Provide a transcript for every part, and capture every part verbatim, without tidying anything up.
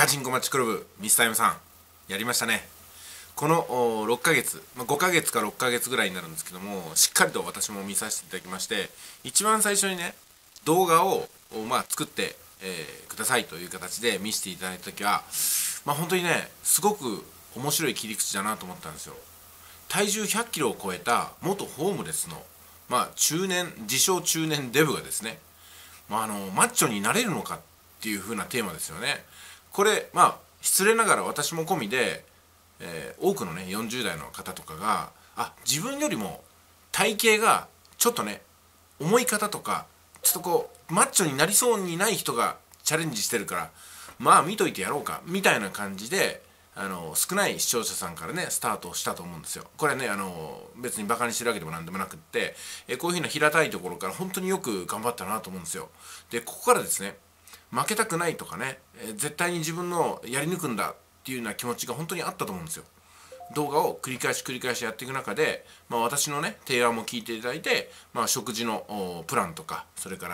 ガチンコマッチクラブミスター M さんやりましたね。このろっかげつ、まあ、ごかげつかろっかげつぐらいになるんですけども、しっかりと私も見させていただきまして、一番最初にね動画を、まあ、作って、えー、くださいという形で見せていただいた時は、まあ、本当にねすごく面白い切り口だなと思ったんですよ。体重ひゃっキロを超えた元ホームレスの、まあ、中年自称中年デブがですね、まあ、あのマッチョになれるのかっていう風なテーマですよね。これまあ失礼ながら私も込みで、えー、多くのねよんじゅう代の方とかがあ自分よりも体型がちょっとね重い方とかちょっとこうマッチョになりそうにない人がチャレンジしてるからまあ見といてやろうかみたいな感じであの少ない視聴者さんからねスタートしたと思うんですよ。これはねあの別にバカにしてるわけでもなんでもなくって、えこういうふうな平たいところから本当によく頑張ったなと思うんですよ。でここからですね負けたくないとかね、えー、絶対に自分のやり抜くんだっていうような気持ちが本当にあったと思うんですよ。動画を繰り返し繰り返しやっていく中で、まあ、私のね提案も聞いていただいて、まあ、食事のプランとかそれから、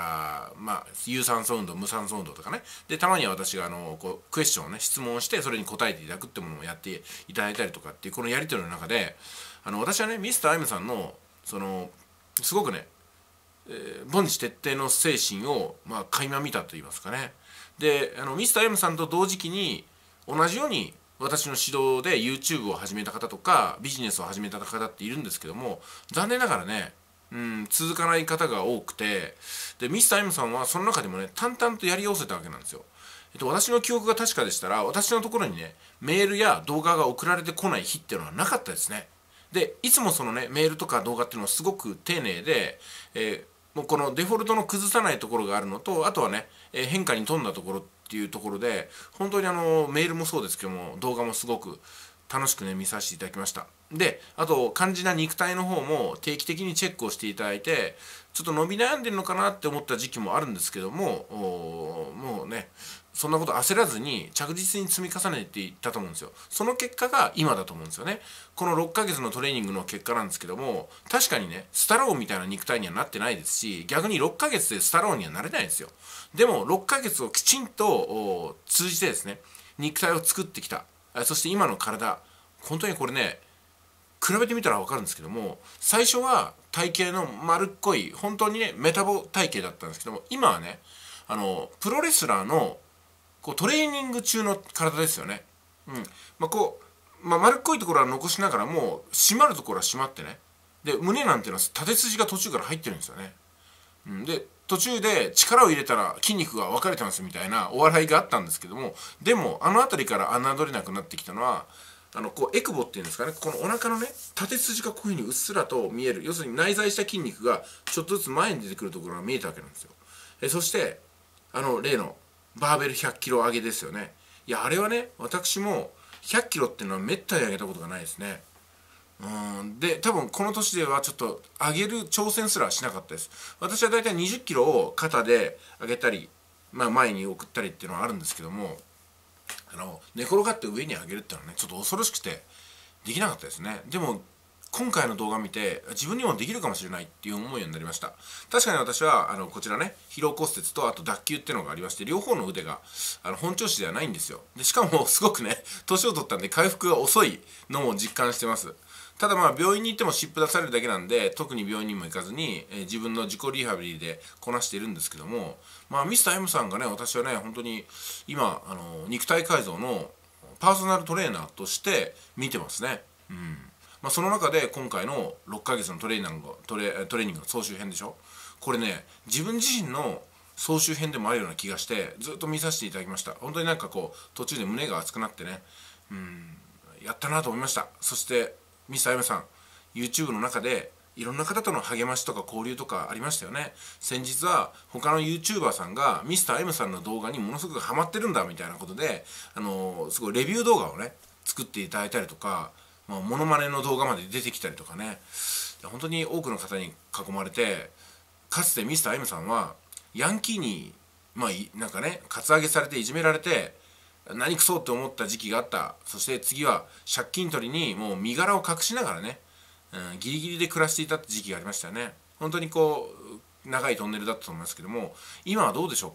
まあ、有酸素運動無酸素運動とかねでたまには私があのこうクエスチョンをね質問をしてそれに答えていただくってものをやっていただいたりとかっていうこのやり取りの中であの私はねミスター M さんのそのすごくねえー、凡事徹底の精神を、まあ、垣間見たと言いますかね。であのミスター M さんと同時期に同じように私の指導で YouTube を始めた方とかビジネスを始めた方っているんですけども残念ながらね、うん、続かない方が多くてでミスター M さんはその中でもね淡々とやり寄せたわけなんですよ。えっと、私の記憶が確かでしたら私のところにねメールや動画が送られてこない日っていうのはなかったですね。でいつもそのねメールとか動画っていうのはすごく丁寧で、えーもうこのデフォルトの崩さないところがあるのとあとはね、えー、変化に富んだところっていうところで本当にあのメールもそうですけども動画もすごく楽しくね見させていただきました。であと肝心な肉体の方も定期的にチェックをしていただいてちょっと伸び悩んでるのかなって思った時期もあるんですけどももうねそんなこと焦らずに着実に積み重ねていったと思うんですよ。その結果が今だと思うんですよね。このろっかげつのトレーニングの結果なんですけども確かにねスタローンみたいな肉体にはなってないですし逆にろっかげつでスタローンにはなれないんですよ。でもろっかげつをきちんと通じてですね肉体を作ってきたそして今の体本当にこれね比べてみたら分かるんですけども最初は体型の丸っこい本当にねメタボ体型だったんですけども今はねあのプロレスラーのこうトレーニング中の体ですよね。うんまあこうまあ、丸っこいところは残しながらも締まるところは締まってねで胸なんていうのは縦筋が途中から入ってるんですよね。うん、で途中で力を入れたら筋肉が分かれてますみたいなお笑いがあったんですけどもでもあの辺りから侮れなくなってきたのはあのこうエクボっていうんですかねこのお腹のね縦筋がこういうふうにうっすらと見える要するに内在した筋肉がちょっとずつ前に出てくるところが見えたわけなんですよ。えそしてあの例のバーベルひゃっキロ上げですよね。いやあれはね私もひゃっキロっていうのはめったに上げたことがないですね。うんで多分この年ではちょっと上げる挑戦すらしなかったです。私はだいたいにじゅっキロを肩で上げたり、まあ、前に送ったりっていうのはあるんですけどもあの寝転がって上に上げるっていうのはねちょっと恐ろしくてできなかったですね。でも今回の動画見て自分にもできるかもしれないっていう思いになりました。確かに私はあのこちらね疲労骨折とあと脱臼っていうのがありまして両方の腕があの本調子ではないんですよ。でしかもすごくね年を取ったんで回復が遅いのも実感してます。ただまあ病院に行っても湿布出されるだけなんで特に病院にも行かずに、えー、自分の自己リハビリでこなしているんですけどもまあミスター M さんがね私はね本当に今あの肉体改造のパーソナルトレーナーとして見てますね。うんまあ、その中で今回のろっかげつのトレーニングトレトレーニングの総集編でしょ。これね自分自身の総集編でもあるような気がしてずっと見させていただきました。本当になんかこう途中で胸が熱くなってねうんやったなと思いました。そしてミスター M さん YouTube の中でいろんな方との励ましとか交流とかありましたよね。先日は他の YouTuber さんがミスター M さんの動画にものすごくハマってるんだみたいなことであのー、すごいレビュー動画をね作っていただいたりとかまあ、モノマネの動画まで出てきたりとかね本当に多くの方に囲まれてかつてミスター M さんはヤンキーにまあなんかねカツアゲされていじめられて何くそって思った時期があった。そして次は借金取りにもう身柄を隠しながらね、うん、ギリギリで暮らしていたって時期がありましたよね。本当にこう長いトンネルだったと思いますけども今はどうでしょうか。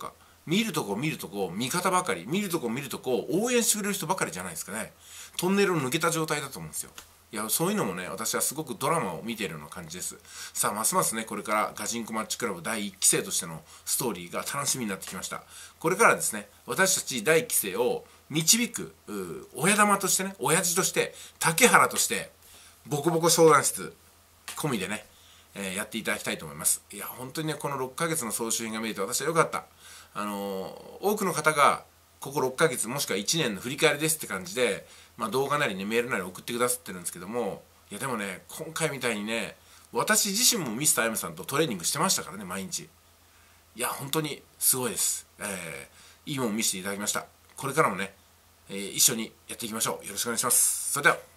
見るとこ見るとこ味方ばかり、見るとこ見るとこ応援してくれる人ばかりじゃないですかね。トンネルを抜けた状態だと思うんですよ。いや、そういうのもね、私はすごくドラマを見ているような感じです。さあ、ますますね、これからガチンコマッチクラブだいいっきせいとしてのストーリーが楽しみになってきました。これからですね、私たちだいいっきせいを導く親玉としてね、親父として、竹原として、ボコボコ相談室込みでね、えー、やっていただきたいと思います。いや、本当にね、このろっかげつの総集編が見れて私は良かった。あのー、多くの方が、こころっかげつもしくはいちねんの振り返りですって感じで、まあ、動画なりねメールなり送ってくださってるんですけども、いやでもね、今回みたいにね、私自身もミスター M さんとトレーニングしてましたからね、毎日。いや本当にすごいです、えー、いいもん見せていただきました。これからもね、えー、一緒にやっていきましょう。よろしくお願いします。それでは。